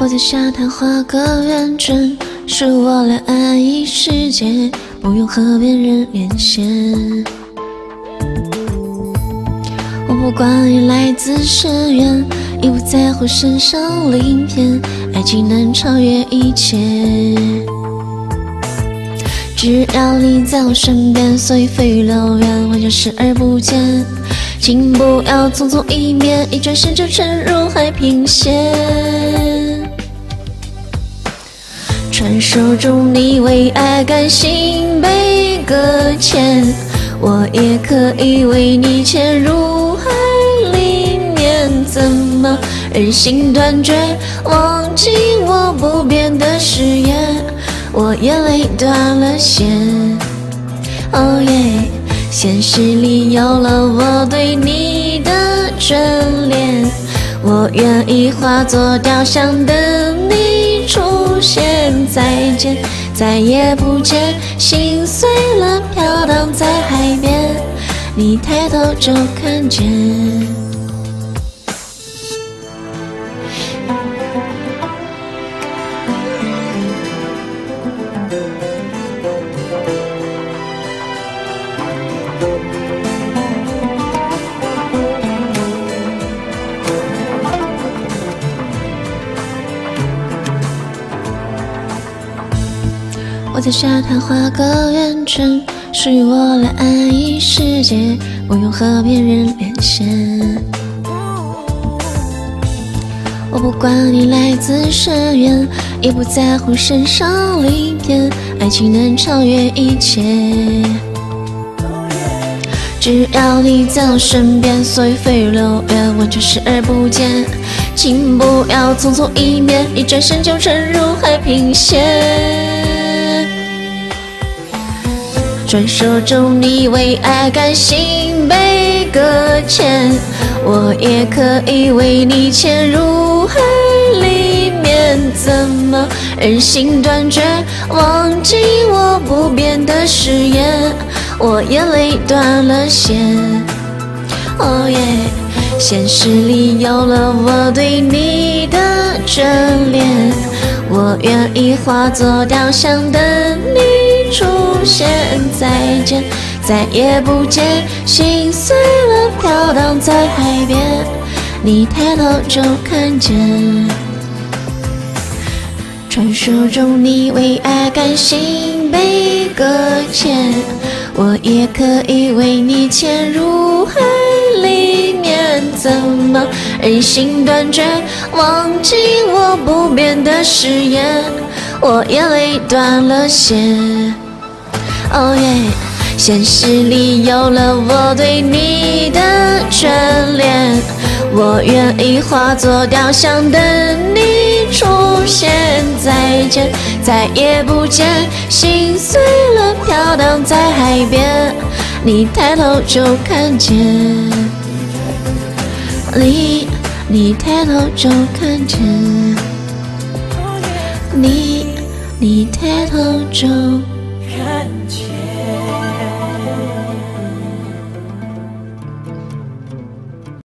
我在沙滩画个圆圈，是我俩爱意世界，不用和别人连线。我不管你来自深渊，亦不在乎身上鳞片，爱情能超越一切。只要你在我身边，随风流远，我就视而不见。请不要匆匆一面，一转身就沉入海平线。传说中你为爱甘心被搁浅，我也可以为你潜入海里面。怎么忍心断绝，忘记我不变的誓言？我眼泪断了线。哦耶，现实里有了我对你的眷恋，我愿意化作雕像等你出现。再见，再也不见，心碎了飘荡在海边，你抬头就看见。我在沙滩画个圆圈，属于我俩爱意世界，不用和别人连线。我不管你来自深渊，也不在乎身上鳞片，爱情能超越一切。只要你在我身边，随风流远，完全视而不见。请不要匆匆一面，一转身就沉入海平线。传说中你为爱甘心被搁浅，我也可以为你潜入海里面。怎么忍心断绝，忘记我不变的誓言？我眼泪断了线。哦耶，现实里有了我对你的眷恋，我愿意化作雕像等你出现。再见，再也不见，心碎了飘荡在海边，你抬头就看见。传说中你为爱甘心被搁浅，我也可以为你潜入海里面。怎么忍心断绝，忘记我不变的誓言？我眼泪断了线。哦耶，现实里有了我对你的眷恋，我愿意化作雕像等你出现。再见，再也不见，心碎了飘荡在海边，你抬头就看见。你抬头就看见。你抬头就看见。